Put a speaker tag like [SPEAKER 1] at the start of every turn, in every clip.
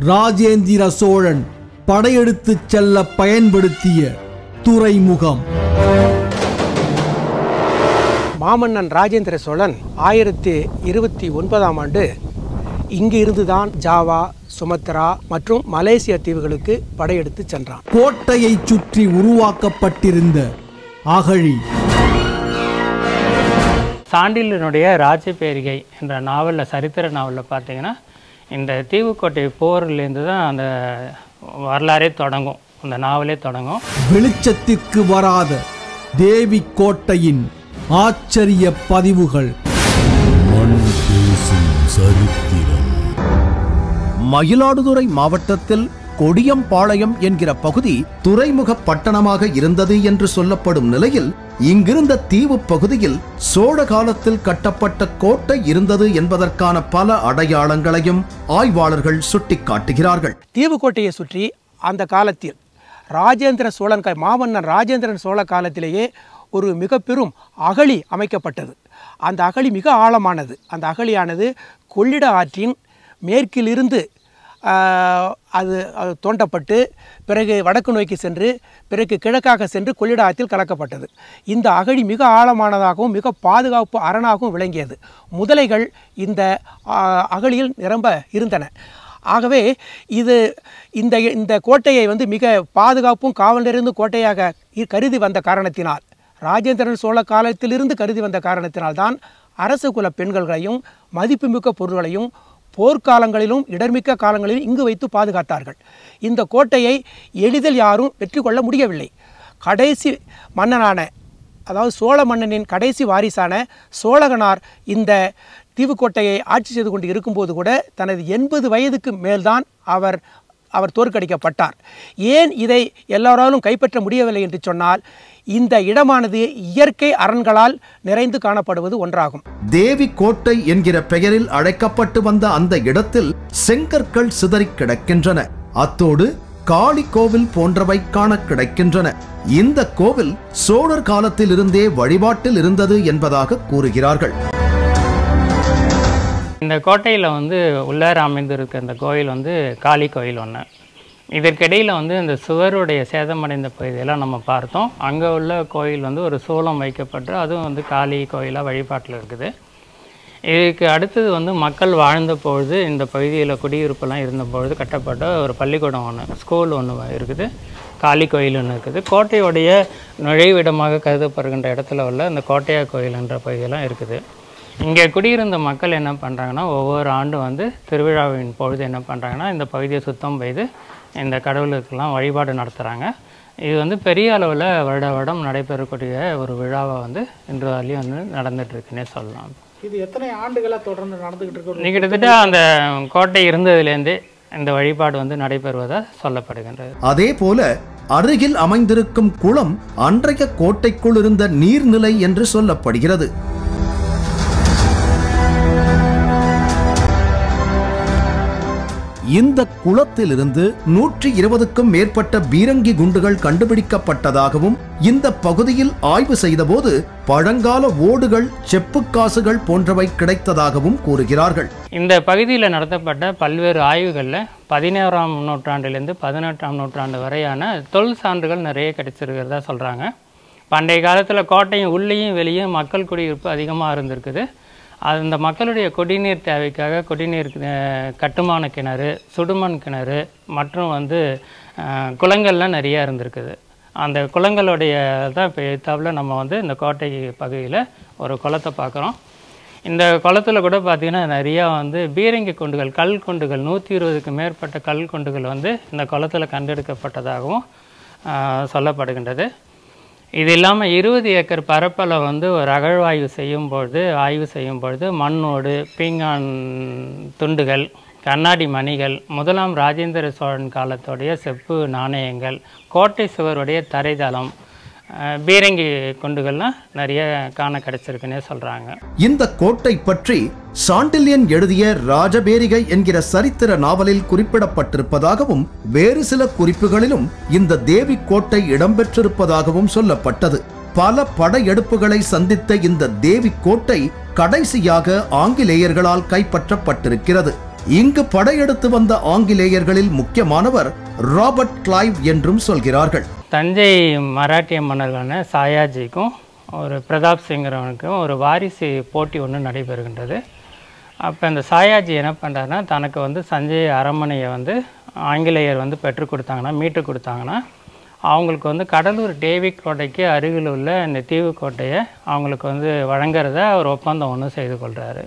[SPEAKER 1] ராஜேந்திர சோழன் படையெடுத்துச் செல்ல பயன்படுத்திய துறைமுகம்.
[SPEAKER 2] மாமன்னன் ராஜேந்திர சோழன் 1029ஆம் ஆண்டு இங்கு இருந்துதான் ஜாவா, சுமத்ரா மற்றும் மலேசியா தீவுகளுக்கு படையெடுத்து சென்றான்.
[SPEAKER 1] கோட்டையை சுற்றி உருவாக்கப்பட்டிருந்த அகழி.
[SPEAKER 3] சாண்டில்யனுடைய ராஜபேரிகை என்ற நாவலில், சரித்திர நாவலில் பார்த்தீங்கன்னா, இந்த தீவுக்கோட்டை போர்லேருந்து தான் அந்த வரலாறே தொடங்கும், அந்த நாவலே தொடங்கும்.
[SPEAKER 1] வெளிச்சத்திற்கு வராத தேவி கோட்டையின் ஆச்சரிய பதிவுகள்.
[SPEAKER 4] மயிலாடுதுறை மாவட்டத்தில் கொடியம்பாளையம் என்கிற பகுதி துறைமுக பட்டணமாக இருந்தது என்று சொல்லப்படும் நிலையில், இங்கிருந்த தீவு பகுதியில் சோழ காலத்தில் கட்டப்பட்ட கோட்டை இருந்தது என்பதற்கான பல அடையாளங்களையும் ஆய்வாளர்கள் சுட்டிக்காட்டுகிறார்கள்.
[SPEAKER 2] தீவுக்கோட்டையை சுற்றி அந்த காலத்தில் ராஜேந்திர சோழன், மாமன்னன் ராஜேந்திரன் சோழ காலத்திலேயே ஒரு மிக பெரும் அகழி அமைக்கப்பட்டது. அந்த அகழி மிக ஆழமானது. அந்த அகழியானது கொள்ளிட ஆற்றின் மேற்கிலிருந்து அது தோண்டப்பட்டு பிறகு வடக்கு நோக்கி சென்று பிறகு கிழக்காக சென்று கொள்ளிட ஆற்றில் கலக்கப்பட்டது. இந்த அகழி மிக ஆழமானதாகவும் மிக பாதுகாப்பு அரணாகவும் விளங்கியது. முதலைகள் இந்த அகழியில் நிரம்ப இருந்தன. ஆகவே இந்த கோட்டையை மிக பாதுகாப்பும் காவல் நிறைந்த கோட்டையாக கருதி வந்த காரணத்தினால், ராஜேந்திரன் சோழ காலத்திலிருந்து கருதி வந்த காரணத்தினால்தான் அரச குல பெண்களையும் மதிப்புமிக்க பொருள்களையும் போர்க்காலங்களிலும் இடர்மிக்க காலங்களிலும் இங்கு வைத்து பாதுகாத்தார்கள். இந்த கோட்டையை எளிதில் யாரும் வெற்றி கொள்ள முடியவில்லை. கடைசி மன்னனான, அதாவது சோழ மன்னனின் கடைசி வாரிசான சோழகனார் இந்த தீவுக்கோட்டையை ஆட்சி செய்து கொண்டு இருக்கும்போது கூட தனது 80 வயதுக்கு மேல்தான் அவர் தோற்கடிக்கப்பட்டார். ஏன் இதை எல்லாராலும் கைப்பற்ற முடியவில்லை என்று சொன்னால், இந்த இடமானது இயற்கை அரண்களால் நிறைந்து காணப்படுவது ஒன்றாகும்.
[SPEAKER 4] தேவி கோட்டை என்கிற பெயரில் அழைக்கப்பட்டு வந்த அந்த இடத்தில் செங்கற்கள் சிதறி கிடக்கின்றன. அத்தோடு காளி கோவில் போன்றவை காண கிடைக்கின்றன. இந்த கோவில் சோழர் காலத்தில் இருந்தே வழிபாட்டில் இருந்தது என்பதாக கூறுகிறார்கள்.
[SPEAKER 3] இந்த கோட்டையில் உள்ளார அமைந்திருக்க இந்த கோயில் காளி கோயில் ஒன்று. இதற்கிடையில் இந்த சுவருடைய சேதமடைந்த பகுதியெல்லாம் நம்ம பார்த்தோம். அங்கே உள்ள கோயில் ஒரு சூலம் வைக்கப்பட்டு அதுவும் காளி கோயிலாக வழிபாட்டில் இருக்குது. இதுக்கு அடுத்தது மக்கள் வாழ்ந்த பொழுது இந்த பகுதியில் குடியிருப்பெல்லாம் இருந்தபொழுது கட்டப்பட்ட ஒரு பள்ளிக்கூடம் ஒன்று, ஸ்கூல் ஒன்று இருக்குது, காளி கோயில் ஒன்று இருக்குது. கோட்டையுடைய நுழைவிடமாக கருதப்படுகின்ற இடத்துல உள்ள இந்த கோட்டையா கோயில் என்ற பகுதியெல்லாம் இருக்குது. இங்கே குடியிருந்த மக்கள் என்ன பண்ணுறாங்கன்னா, ஒவ்வொரு ஆண்டும் திருவிழாவின் பொழுது என்ன பண்ணுறாங்கன்னா, இந்த பகுதியை சுத்தம் செய்து இந்த கடவுளுக்கெல்லாம் வழிபாடு நடத்துகிறாங்க. இது பெரிய அளவில் வருடம் நடைபெறக்கூடிய ஒரு விழாவை இன்று வரலையும் நடந்துகிட்ருக்குன்னே சொல்லலாம்.
[SPEAKER 5] இது எத்தனை ஆண்டுகளாக தொடர்ந்து நடந்துக்கிட்டு இருக்கு?
[SPEAKER 3] கிட்டத்தட்ட அந்த கோட்டை இருந்ததுலேருந்தே இந்த வழிபாடு நடைபெறுவதாக சொல்லப்படுகின்றது.
[SPEAKER 4] அதே போல அருகில் அமைந்திருக்கும் குளம் அன்றைய கோட்டைக்குள் இருந்த நீர்நிலை என்று சொல்லப்படுகிறது. இந்த குளத்திலிருந்து 120க்கும் மேற்பட்ட பீரங்கி குண்டுகள் கண்டுபிடிக்கப்பட்டதாகவும், இந்த பகுதியில் ஆய்வு செய்தபோது பழங்கால ஓடுகள், செப்பு காசுகள் போன்றவை கிடைத்ததாகவும் கூறுகிறார்கள்.
[SPEAKER 3] இந்த பகுதியில் நடத்தப்பட்ட பல்வேறு ஆய்வுகளில் 11ஆம் நூற்றாண்டிலிருந்து 18ஆம் நூற்றாண்டு வரையான தொல் சான்றுகள் நிறைய கிடைச்சிருக்கிறதா சொல்கிறாங்க. பண்டைய காலத்தில் கோட்டையும் உள்ளேயும் வெளியும் மக்கள் குடியிருப்பு அதிகமாக இருந்திருக்குது. அந்த மக்களுடைய குடிநீர் தேவைக்காக குடிநீர் கட்டுமான கிணறு, சுடுமண் கிணறு மற்றும் குளங்கள்லாம் நிறையா இருந்திருக்குது. அந்த குளங்களுடைய தான் இப்போ எத்தாவில் நம்ம இந்த கோட்டை பகுதியில் ஒரு குளத்தை பார்க்குறோம். இந்த குளத்தில் கூட பார்த்திங்கன்னா நிறையா பீரங்கி குண்டுகள், கல் குண்டுகள், 120க்கு மேற்பட்ட கல் குண்டுகள் இந்த குளத்தில் கண்டெடுக்கப்பட்டதாகவும் சொல்லப்படுகின்றது. இது இல்லாமல் 20 ஏக்கர் பரப்பில் ஒரு அகழ்வாய்வு ஆய்வு செய்யும் பொழுது மண்ணோடு, பீங்கான் துண்டுகள், கண்ணாடி மணிகள், முதலாம் ராஜேந்திர சோழன் காலத்துடைய செப்பு நாணயங்கள், கோட்டை சுவருடைய தரைதளம், பீரங்கி குண்டுகள்லாம் நிறைய காண கிடைச்சிருக்குன்னே சொல்கிறாங்க.
[SPEAKER 4] இந்த கோட்டை பற்றி சாண்டில்யன் எழுதிய ராஜபேரிகை என்கிற சரித்திர நாவலில் குறிப்பிடப்பட்டிருப்பதாகவும், வேறு சில குறிப்புகளிலும் இந்த தேவி கோட்டை இடம்பெற்றிருப்பதாகவும் சொல்லப்பட்டது. பல படையெடுப்புகளை சந்தித்த இந்த தேவி கோட்டை கடைசியாக ஆங்கிலேயர்களால் கைப்பற்றப்பட்டிருக்கிறது. இங்கு படையெடுத்து வந்த ஆங்கிலேயர்களில் முக்கியமானவர் ராபர்ட் கிளைவ் என்றும் சொல்கிறார்கள்.
[SPEAKER 3] தஞ்சை மராட்டிய மன்னர்களான சாயாஜிக்கும் ஒரு பிரதாப் சிங்கிறவனுக்கும் ஒரு வாரிசு போட்டி ஒன்று நடைபெறுகின்றது. அப்போ இந்த சாயாஜி என்ன பண்ணுறாருன்னா, தனக்கு வந்து தஞ்சை அரண்மனையை வந்து ஆங்கிலேயர் வந்து பெற்றுக் கொடுத்தாங்கன்னா, மீட்டு கொடுத்தாங்கன்னா, அவங்களுக்கு வந்து கடலூர் டேவிட் கோட்டைக்கு அருகில் உள்ள இந்த தீவுக்கோட்டையை அவங்களுக்கு வந்து வழங்குறத அவர் ஒப்பந்தம் ஒன்று செய்து கொள்கிறாரு.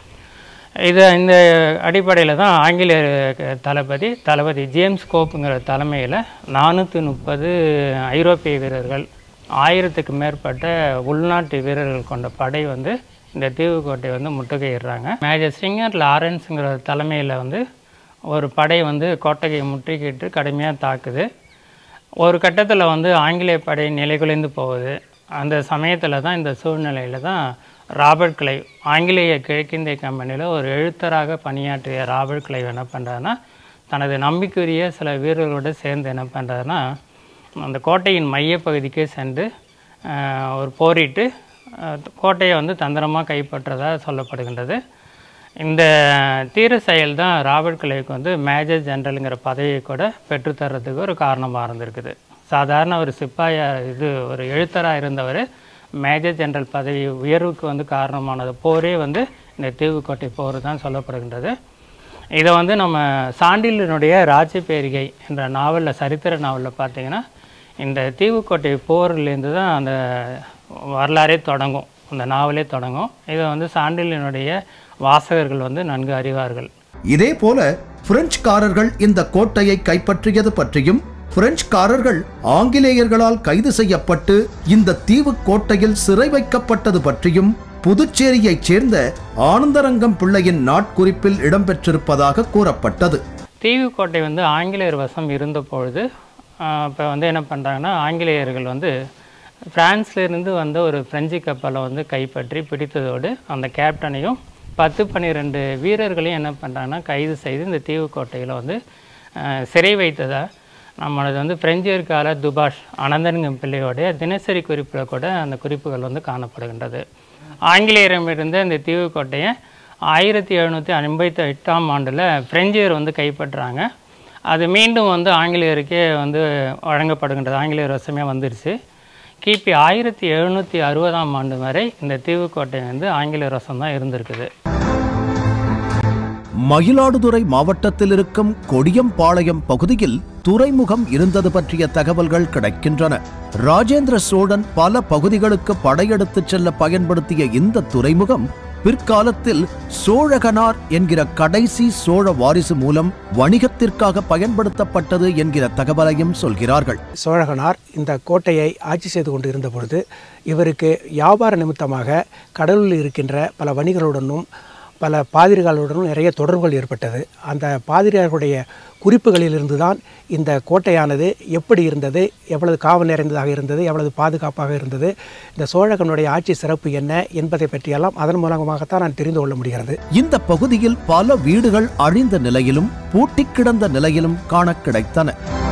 [SPEAKER 3] இந்த அடிப்படையில் தான் ஆங்கிலேய தளபதி ஜேம்ஸ் கோப்புங்கிற தலைமையில் 430 ஐரோப்பிய வீரர்கள், 1000க்கு மேற்பட்ட உள்நாட்டு வீரர்கள் கொண்ட படை வந்து இந்த தீவுக்கோட்டை வந்து முற்றுகையிடுறாங்க. மேஜர் ஸ்ட்ரிங்கர் லாரன்ஸுங்கிற தலைமையில் வந்து ஒரு படை வந்து கோட்டையை முற்றுகையிட்டு கடுமையாக தாக்குது. ஒரு கட்டத்தில் வந்து ஆங்கிலேய படை நிலைகுலைந்து போகுது. அந்த சமயத்தில் தான், இந்த சூழ்நிலையில் தான் ராபர்ட் கிளைவ், ஆங்கிலேய கிழக்கிந்திய கம்பெனியில் ஒரு எழுத்தராக பணியாற்றிய ராபர்ட் கிளைவ் என்ன பண்ணுறாருன்னா, தனது நம்பிக்கையுரிய சில வீரர்களோடு சேர்ந்து என்ன பண்ணுறாருன்னா, அந்த கோட்டையின் மையப்பகுதிக்கு சென்று ஒரு போரிட்டு கோட்டையை வந்து தந்திரமாக கைப்பற்றதாக சொல்லப்படுகின்றது. இந்த தீர செயல் தான் ராபர்ட் கிளைவுக்கு வந்து மேஜர் ஜெனரலுங்கிற பதவியை கூட பெற்றுத்தர்றதுக்கு ஒரு காரணமாக இருந்திருக்குது. சாதாரண ஒரு ஒரு எழுத்தராக இருந்தவர் மேஜர் ஜெனரல் பதவி உயர்வுக்கு வந்து காரணமானது போரே வந்து இந்த தீவுக்கோட்டை போர் தான் சொல்லப்படுகின்றது. இதை வந்து நம்ம சாண்டில்யனுடைய ராஜபேரிகை என்ற நாவலில், சரித்திர நாவலில் பார்த்திங்கன்னா, இந்த தீவுக்கோட்டை போர்லேருந்து தான் அந்த வரலாறே தொடங்கும், அந்த நாவலே தொடங்கும். இதை வந்து சாண்டில்யனுடைய வாசகர்கள் வந்து நன்கு அறிவார்கள்.
[SPEAKER 4] இதே போல பிரெஞ்சுக்காரர்கள் இந்த கோட்டையை கைப்பற்றியது பற்றியும், பிரெஞ்சுக்காரர்கள் ஆங்கிலேயர்களால் கைது செய்யப்பட்டு இந்த தீவு கோட்டையில் சிறை வைக்கப்பட்டது பற்றியும் புதுச்சேரியைச் சேர்ந்த ஆனந்தரங்கம் பிள்ளையின் நாட்குறிப்பில் இடம்பெற்றிருப்பதாக கூறப்பட்டது.
[SPEAKER 3] தீவுக்கோட்டை வந்து ஆங்கிலேயர் வசம் இருந்த பொழுது இப்போ வந்து என்ன பண்ணுறாங்கன்னா, ஆங்கிலேயர்கள் வந்து பிரான்ஸ்லேருந்து வந்த ஒரு பிரெஞ்சு கப்பலை வந்து கைப்பற்றி பிடித்ததோடு அந்த கேப்டனையும் 10-12 வீரர்களையும் என்ன பண்ணுறாங்கன்னா கைது செய்து இந்த தீவுக்கோட்டையில் வந்து சிறை வைத்ததாக நம்மளது வந்து பிரெஞ்சர் கால துபாஷ் அனந்தரங்கம் பிள்ளையோடைய தினசரி குறிப்பில் கூட அந்த குறிப்புகள் வந்து காணப்படுகின்றது. ஆங்கிலேயரிடமிருந்து இந்த தீவுக்கோட்டையை 1758ஆம் ஆண்டில் பிரெஞ்சர் வந்து கைப்பற்றுறாங்க. அது மீண்டும் வந்து ஆங்கிலேயருக்கே வந்து வழங்கப்படுகின்றது, ஆங்கிலேயர் வசமே வந்துருச்சு. கிபி 1760ஆம் ஆண்டு வரை இந்த தீவுக்கோட்டை வந்து ஆங்கிலேயர் வசம் தான் இருந்திருக்குது.
[SPEAKER 4] மயிலாடுதுறை மாவட்டத்தில் இருக்கும் கொடியம்பாளையம் பகுதியில் துறைமுகம் இருந்தது பற்றிய தகவல்கள் கிடைக்கின்றன. ராஜேந்திர சோழன் பல பகுதிகளுக்கு படையெடுத்துச் செல்ல பயன்படுத்திய இந்த துறைமுகம் பிற்காலத்தில் சோழகனார் என்கிற கடைசி சோழ வாரிசு மூலம் வணிகத்திற்காக பயன்படுத்தப்பட்டது என்கிற தகவலையும் சொல்கிறார்கள்.
[SPEAKER 2] சோழகனார் இந்த கோட்டையை ஆட்சி செய்து கொண்டு இருந்த பொழுது இவருக்கு வியாபார நிமித்தமாக கடலில் இருக்கின்ற பல வணிகர்களுடனும் பல பாதிரிகளுடனும் நிறைய தொடர்புகள் ஏற்பட்டது. அந்த பாதிரியார்களுடைய குறிப்புகளிலிருந்து தான் இந்த கோட்டையானது எப்படி இருந்தது, எவ்வளவு காவல் நிறைந்ததாக இருந்தது, எவ்வளவு பாதுகாப்பாக இருந்தது, இந்த சோழகனுடைய ஆட்சி சிறப்பு என்ன என்பதை பற்றியெல்லாம் அதன் மூலமாகத்தான் நான் தெரிந்து கொள்ள முடிகிறது.
[SPEAKER 4] இந்த பகுதியில் பல வீடுகள் அழிந்த நிலையிலும் பூட்டி கிடந்த நிலையிலும் காண கிடைத்தன.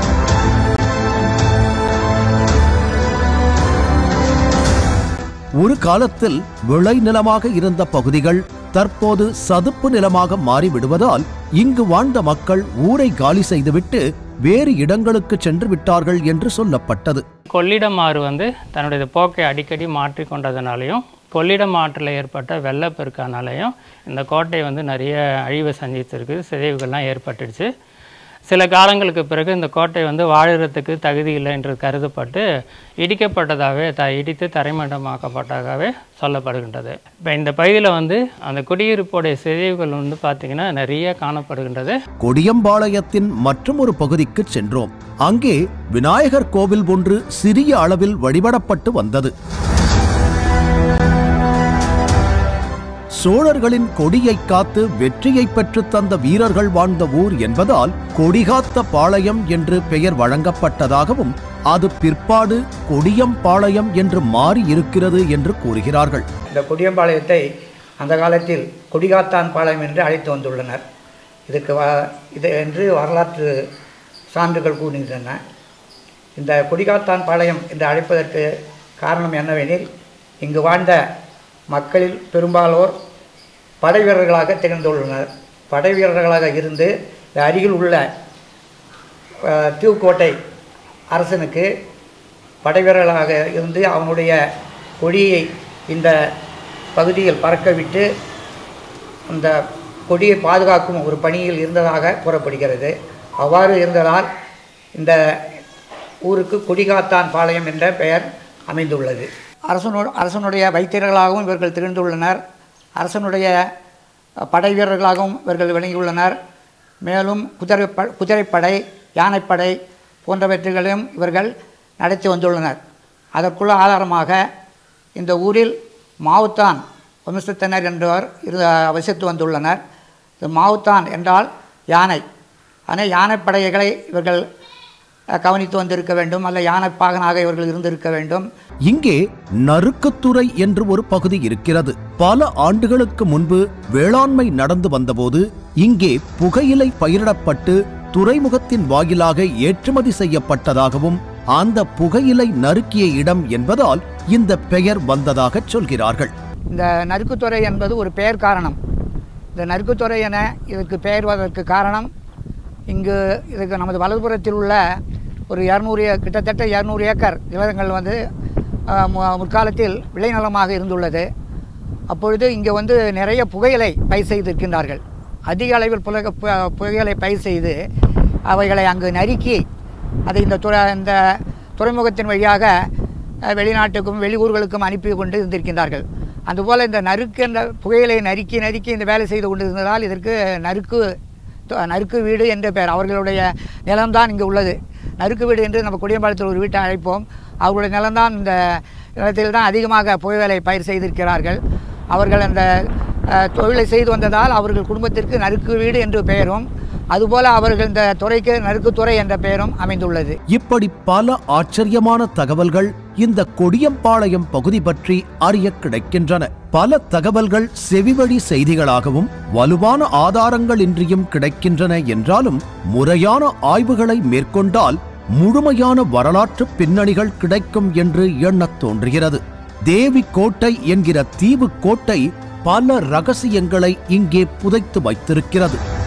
[SPEAKER 4] ஒரு காலத்தில் விளைநிலமாக இருந்த பகுதிகள் தற்போது சதுப்பு நிலமாக மாறிவிடுவதால் இங்கு வாழ்ந்த மக்கள் ஊரை காலி செய்துவிட்டு வேறு இடங்களுக்கு சென்று விட்டார்கள் என்று சொல்லப்பட்டது.
[SPEAKER 3] கொள்ளிடமாறு வந்து தன்னுடைய போக்கை அடிக்கடி மாற்றிக்கொண்டதுனாலையும் கொள்ளிடம் ஆற்றில் ஏற்பட்ட வெள்ளப்பெருக்கானாலையும் இந்த கோட்டை வந்து நிறைய அழிவை சந்தித்திருக்கு, சிதைவுகள்லாம் ஏற்பட்டுடுச்சு. சில காலங்களுக்கு பிறகு இந்த கோட்டை வந்து வாழறதுக்கு தகுதி இல்லை என்று கருதப்பட்டு இடிக்கப்பட்டதாகவே இடித்து தரைமட்டமாக்கப்பட்டதாகவே சொல்லப்படுகின்றது. இப்போ இந்த பகுதியில் வந்து அந்த குடியிருப்புடைய சிதைவுகள் வந்து பார்த்திங்கன்னா நிறைய காணப்படுகின்றது.
[SPEAKER 4] கொடியம்பாளையத்தின் மற்றும் ஒரு பகுதிக்கு சென்றோம். அங்கே விநாயகர் கோவில் ஒன்று சிறிய அளவில் வழிபடப்பட்டு வந்தது. சோழர்களின் கொடியை காத்து வெற்றியை பெற்று தந்த வீரர்கள் வாழ்ந்த ஊர் என்பதால் கொடிகாத்த பாளையம் என்று பெயர் வழங்கப்பட்டதாகவும் அது பிற்பாடு கொடியம்பாளையம் என்று மாறி இருக்கிறது என்று கூறுகிறார்கள்.
[SPEAKER 6] இந்த கொடியம்பாளையத்தை அந்த காலத்தில் கொடிகாத்தான் பாளையம் என்று அழைத்து வந்துள்ளனர். இது என்று வரலாற்று சான்றுகள் கூறுகின்றன. இந்த கொடிகாத்தான் பாளையம் என்று அழைப்பதற்கு காரணம் என்னவெனில், இங்கு வாழ்ந்த மக்களில் பெரும்பாலோர் படை வீரர்களாக திகழ்ந்துள்ளனர். படை வீரர்களாக இருந்து அருகில் உள்ள தீவுக்கோட்டை அரசனுக்கு படை வீரர்களாக இருந்து அவனுடைய கொடியை இந்த பகுதியில் பறக்க விட்டு அந்த கொடியை பாதுகாக்கும் ஒரு பணியில் இருந்ததாக கூறப்படுகிறது. அவ்வாறு இருந்ததால் இந்த ஊருக்கு கொடிகாத்தான் பாளையம் என்ற பெயர் அமைந்துள்ளது. அரசனுடைய வைத்தியர்களாகவும் இவர்கள் திகழ்ந்துள்ளனர். அரசனுடைய படை வீரர்களாகவும் இவர்கள் விளங்கியுள்ளனர். மேலும் குதிரைப்படை, யானைப்படை போன்றவற்றைகளும் இவர்கள் நடத்தி வந்துள்ளனர். அதற்குள்ள ஆதாரமாக இந்த ஊரில் மாவுத்தான் வம்சத்தினர் என்பவர் வசித்து வந்துள்ளனர். மாவுத்தான் என்றால் யானை. ஆனால் யானைப்படைகளை இவர்கள் கவனித்து வந்திருக்க வேண்டும், அல்ல யானைப்பாகனாக இவர்கள் இருந்திருக்க வேண்டும்.
[SPEAKER 4] இங்கே நறுக்குத்துறை என்று ஒரு பகுதி இருக்கிறது. பல ஆண்டுகளுக்கு முன்பு வேளாண்மை நடந்து வந்தபோது இங்கே புகையிலை பயிரிடப்பட்டு துறைமுகத்தின் வாயிலாக ஏற்றுமதி செய்யப்பட்டதாகவும் அந்த புகையிலை நறுக்கிய இடம் என்பதால் இந்த பெயர் வந்ததாக சொல்கிறார்கள்.
[SPEAKER 6] இந்த நறுக்குத்துறை என்பது ஒரு பெயர் காரணம். இந்த நறுக்குத்துறை என இதற்கு பெயர் வருவதற்கு காரணம், இங்கு இதுக்கு நமது வலதுபுறத்தில் உள்ள ஒரு கிட்டத்தட்ட 200 ஏக்கர் நிலங்கள் வந்து முற்காலத்தில் விளைநிலமாக இருந்துள்ளது. அப்பொழுது இங்கே வந்து நிறைய புகையிலை பயிர் செய்திருக்கின்றார்கள். அதிக அளவில் புகையிலை பயிர் செய்து அவைகளை அங்கு நறுக்கி அதை இந்த துறைமுகத்தின் வழியாக வெளிநாட்டுக்கும் வெளியூர்களுக்கும் அனுப்பி கொண்டு இருந்திருக்கின்றார்கள். அதுபோல் இந்த என்ற புகையிலை நறுக்கி இந்த வேலை செய்து கொண்டு இருந்ததால் இதற்கு நறுக்கு வீடு என்ற பெயர். அவர்களுடைய நிலம்தான் இங்கே உள்ளது. நறுக்கு வீடு என்று நம்ம குடியம்பாளத்தில் ஒரு வீட்டை அழைப்போம். அவர்களுடைய நிலம்தான் இந்த நிலத்தில் தான் அதிகமாக புகையிலை பயிர் செய்திருக்கிறார்கள். அவர்கள் அந்த தொழிலை செய்து வந்ததால் அவர்கள் குடும்பத்திற்கு நறுக்கு வீடு என்று பெயரும், அதுபோல அவர்கள் இந்த துறைக்கு நறுக்குத்துறை என்ற பெயரும் அமைந்துள்ளது.
[SPEAKER 4] இப்படி பல ஆச்சரியமான தகவல்கள் இந்த கொடியம்பாளையம் பகுதி பற்றி அறிய கிடைக்கின்றன. பல தகவல்கள் செவிவழி செய்திகளாகவும் வலுவான ஆதாரங்கள் இன்றியும் கிடைக்கின்றன என்றாலும் முறையான ஆய்வுகளை மேற்கொண்டால் முழுமையான வரலாற்று பின்னணிகள் கிடைக்கும் என்று எண்ணத் தோன்றுகிறது. தேவி கோட்டை என்கிற தீவு கோட்டை பல ரகசியங்களை இங்கே புதைத்து வைத்திருக்கிறது.